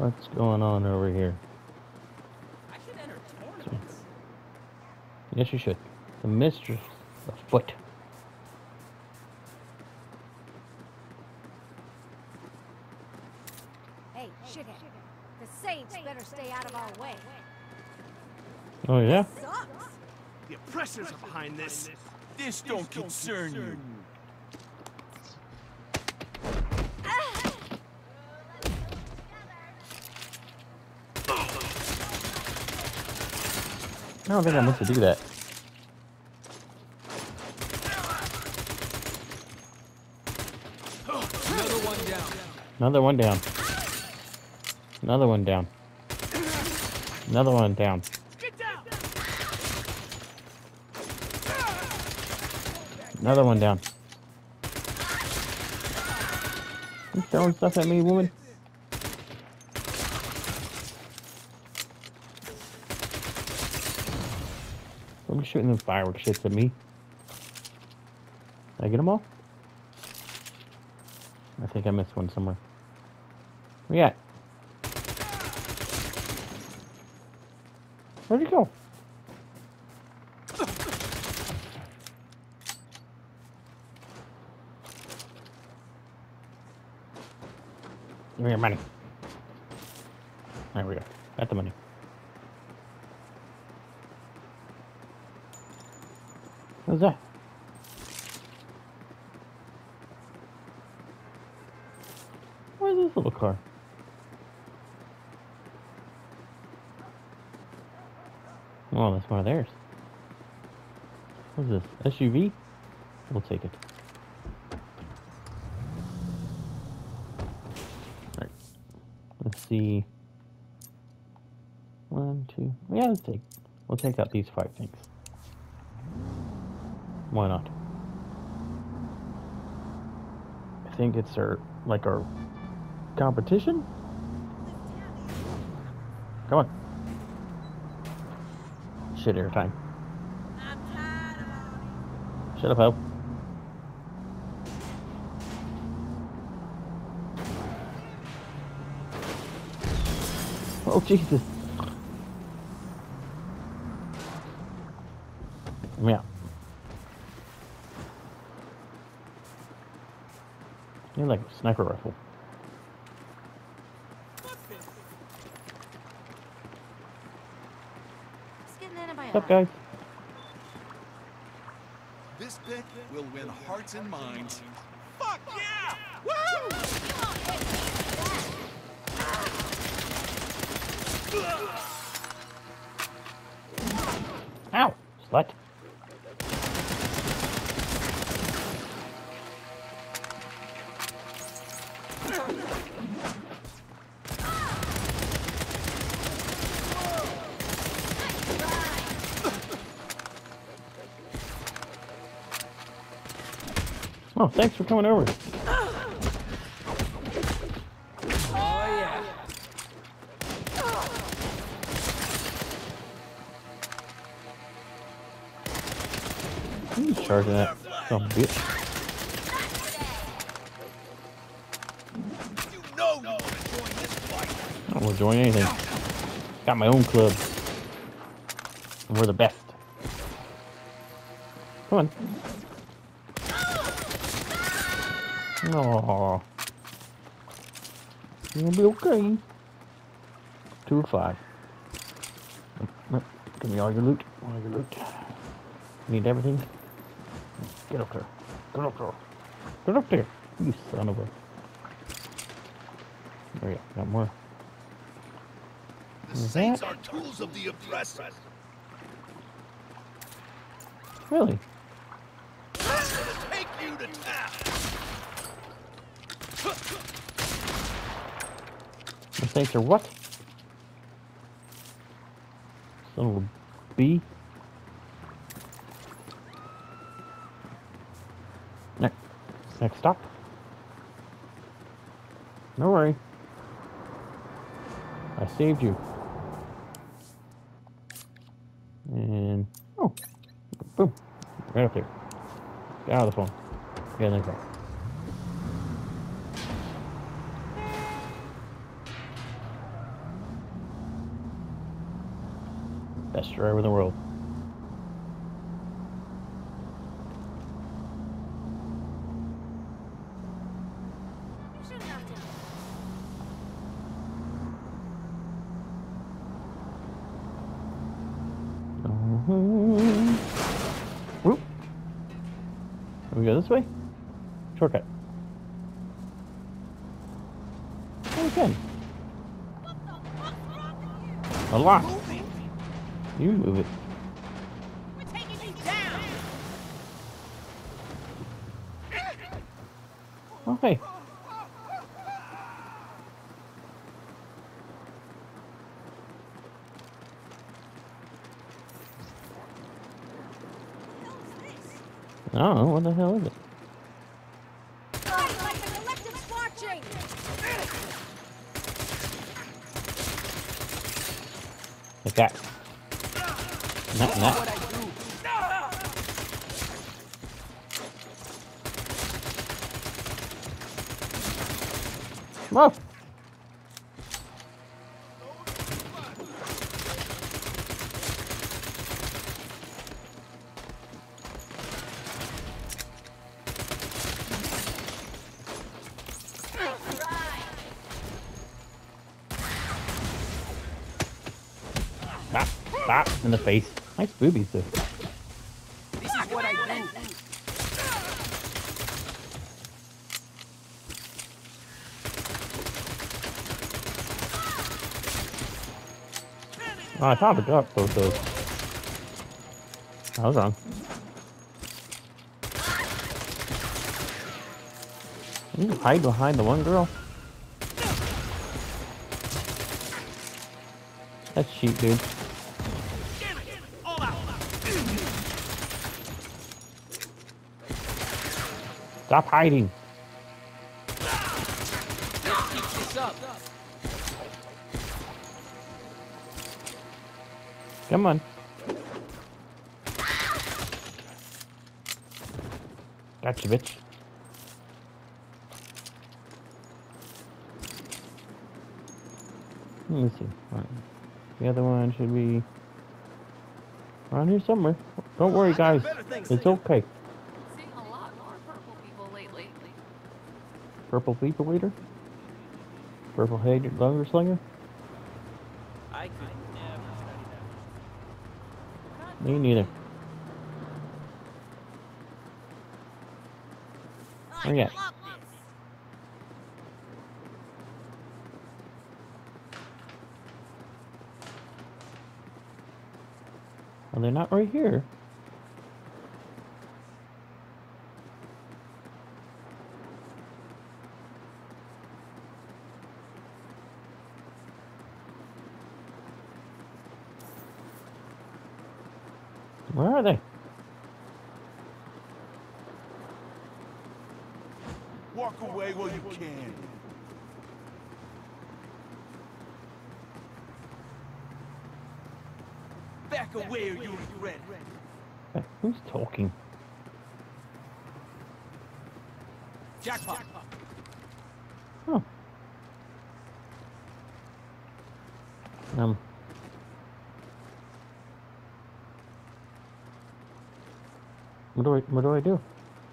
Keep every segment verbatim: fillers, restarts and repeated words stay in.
What's going on over here? I should enter tournaments. Yes, you should. The mistress of foot. Hey, shithead. The Saints better stay out of our way. Oh, yeah? Sucks. The oppressors are behind this. This don't concern you. I don't think I meant to do that. Another one down. Another one down. Another one down. Another one down. Get down! Another one down. You throwing stuff at me, woman? I'm shooting them fireworks shits at me. Did I get them all? I think I missed one somewhere. Where you at? Where'd you go? Give me your money. There we go. Got the money. What's that? Where's this little car? Oh, that's one of theirs. What's this? S U V? We'll take it. Alright. Let's see. One, two. Yeah, let's take. We'll take out these five things. Why not? I think it's our, like our competition? Come on. Shit air time. Shut up, Ho. Oh, Jesus. Let me out. You're like a sniper rifle. Let's get an antibiotic. What's up, guys? This pick will win hearts and minds. Fuck yeah! Woo! Ow! Slut. Oh, thanks for coming over. Oh yeah. He's charging that some bitch. You know you want to join this fight. I don't want to join anything. Got my own club. And we're the best. Come on. Aww. You'll be okay. Two or five. Give me all your loot. All your loot. Need everything? Get up there. Get up there. Get up there. You son of a... There you go. Got more. The Saints are tools of the oppressor. Really? I'm gonna take you to town. The Saints are what? Son of a bee. Next, next stop. No worry. I saved you. And oh, boom, right up there. Get out of the phone. Get in the car. Best driver in the world. You shouldn't have to. Uh-huh. Whoop. We go this way? Shortcut. Oh, we can. A lot. You move it. We're taking you down. Okay. I don't know, what the hell is it? Fight like the collective's watching. Like that. Not that. Whoa! Bop, bop, in the face. Nice boobies, though. This is what I do. Oh, I thought I got both those. I was wrong. You can hide behind the one girl. That's cheap, dude. Stop hiding. Let's keep this up. Come on. Gotcha, bitch. Let me see. Right. The other one should be around here somewhere. Don't worry, guys. It's okay. Seeing a lot more purple people lately. Purple people leader? Purple head longer slinger? I could never study that. Me neither. Where you at? Well, they're not right here. Where are they? Walk away while you can. Back away or you regret it. Hey, who's talking? Jackpot. Oh. Um. What do I, what do I do?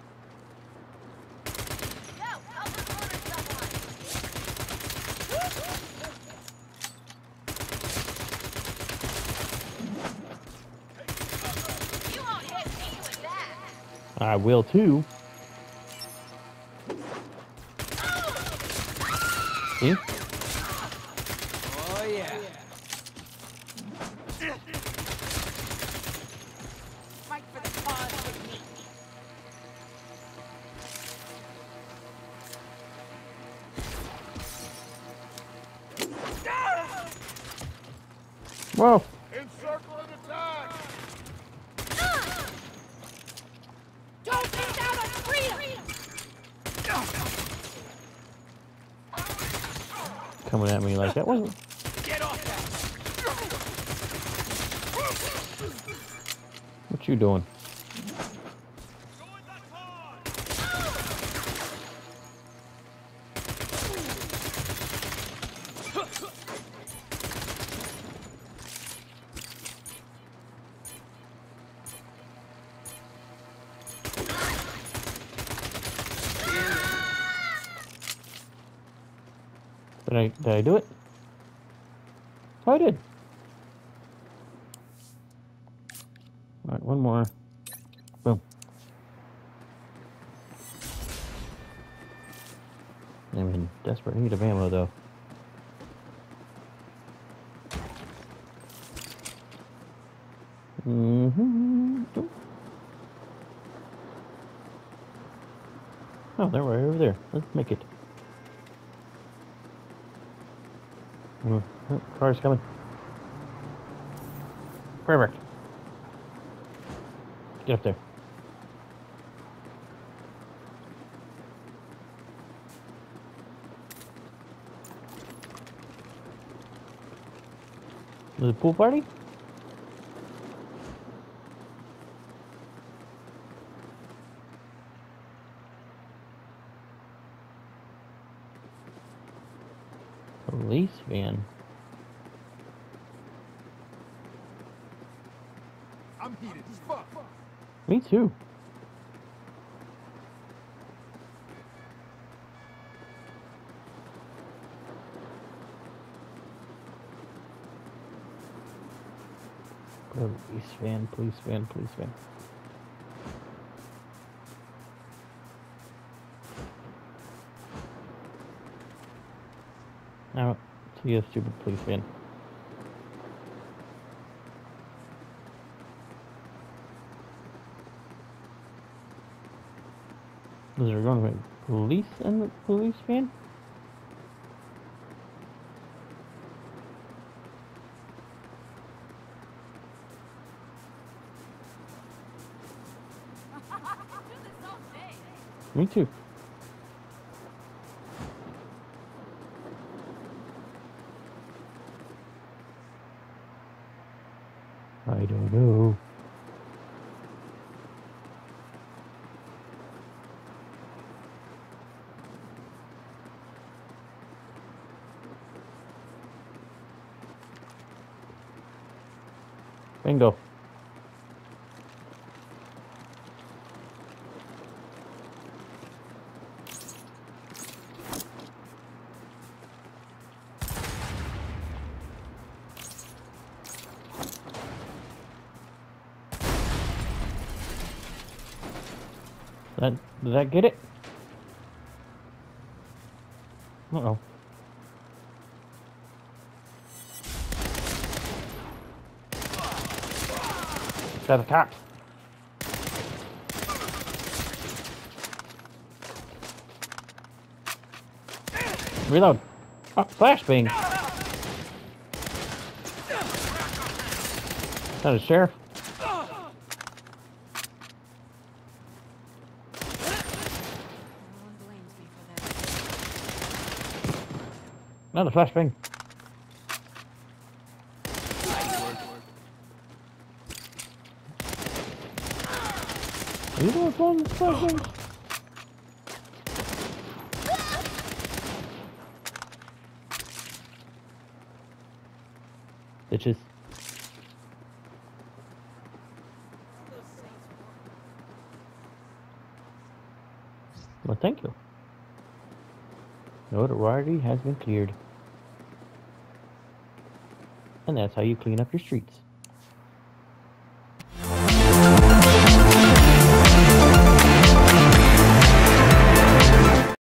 I will too. See? Oh yeah. Fight for the cause with me. Whoa. Encircle and attack! Don't miss out on freedom. Coming at me like that wasn't. Get off that. What you doing? Did I, did I do it? Oh, I did. Alright, one more. Boom. I'm in desperate need of ammo, though. Mm-hmm. Oh, they're right over there. Let's make it. Mm, oh, car's coming. Perfect. Get up there. The pool party? Police van. I'm heated as fuck. Me too. Police van, police van, police van. Now, see a stupid police van. Is there going to be police in the police van? Do this all day. Me too. I don't know. Bingo. That, did that get it? Uh-oh. Got a cop. Reload. Oh, flashbang. Is that a sheriff? No one blames me for that. Another flashbang. Are you doing fun flashbangs? Bitches. Well, thank you. Notoriety has been cleared. And that's how you clean up your streets.